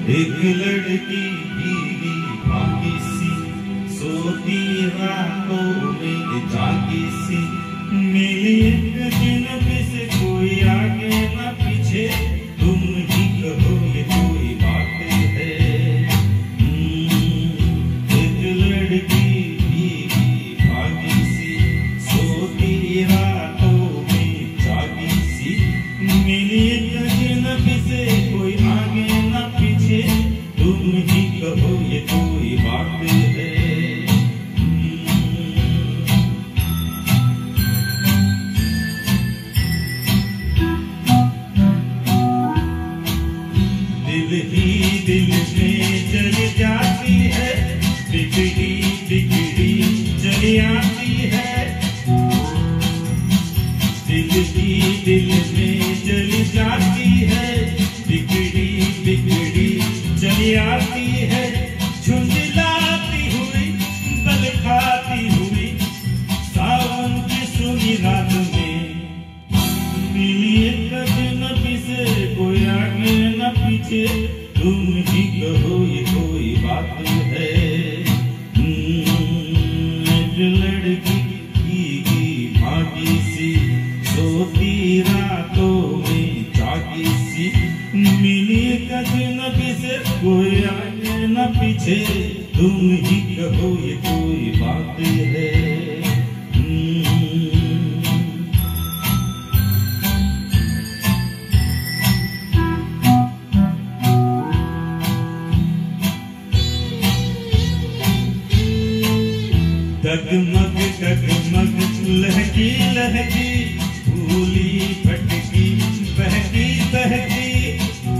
एक लड़की भीगी भागी सी, सोती रातों में जागी सी, मिली एक अजनबी से, कोई आगे न पीछे, तुम ही कहो ये कोई बात है। एक लड़की भीगी भागी सी, सोती रातों में जागी सी, मिली एक अजनबी से, कोई आगे न पीछे, तुम ही कहो ये कोई बात है। दिल में जल जाती है, बिगड़ी बिगड़ी चली आती है। दिल में जल जाती है, बिगड़ी बिगड़ी चली आती है। झुंझलाती हुई बल खाती हुई, सावन की सुनी रात में, मिली एक अजनबी से, कोई आगे न पीछे, तुम ही कहो ये कोई बात है। एक लड़की भीगी भागी सी, सोती रातों में जागी सी, मिली एक अजनबी से, कोई आगे न पीछे, तुम ही कहो ये कोई बात है। डगमग डगमग लहकी लहकी, भूली भटकी बहकी बहकी।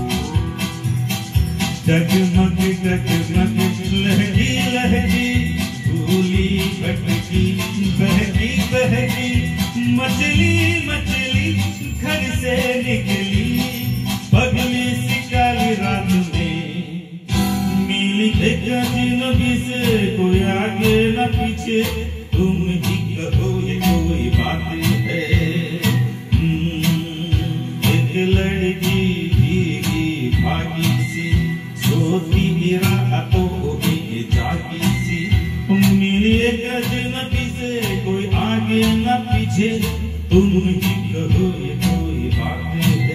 डगमग डगमग लहकी लहकी, भूली भटकी बहकी बहकी। मछली मछली घर से निकली, पगली सी काली रात में, मिली एक अजनबी से, कोई आगे न पीछे, तुम ही कहो ये कोई बात है। एक लड़की भीगी भागी सी, सोती रातों में जागी सी, मिली एक अजनबी से, कोई आगे न पीछे, तुम ही कहो ये कोई बात है।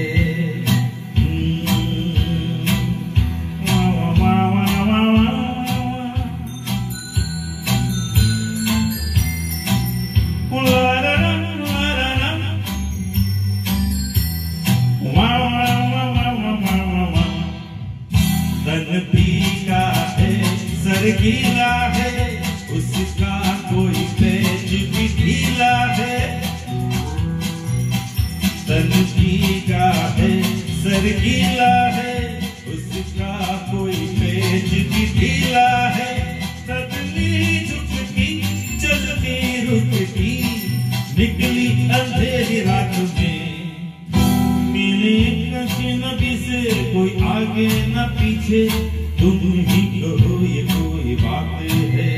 तन भीगा है, सर गीला है, उसका कोई पेच भी ढीला है। तन भीगा है, सर गीला है, उसका कोई पेच भी ढीला है। सदनी झुकती चलती रुकती, निकली अंधेरी रात में, मिली अजनबी से, कोई आगे न पीछे, तुम ही कहो ये कोई बात है।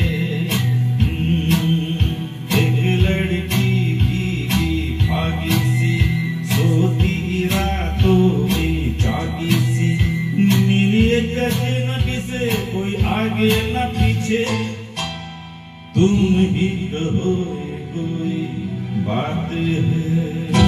एक लड़की भीगी भागी सी, सोती रातों में जागी सी, मिली एक अजनबी से, कोई आगे न पीछे, तुम ही कहो ये कोई बात है।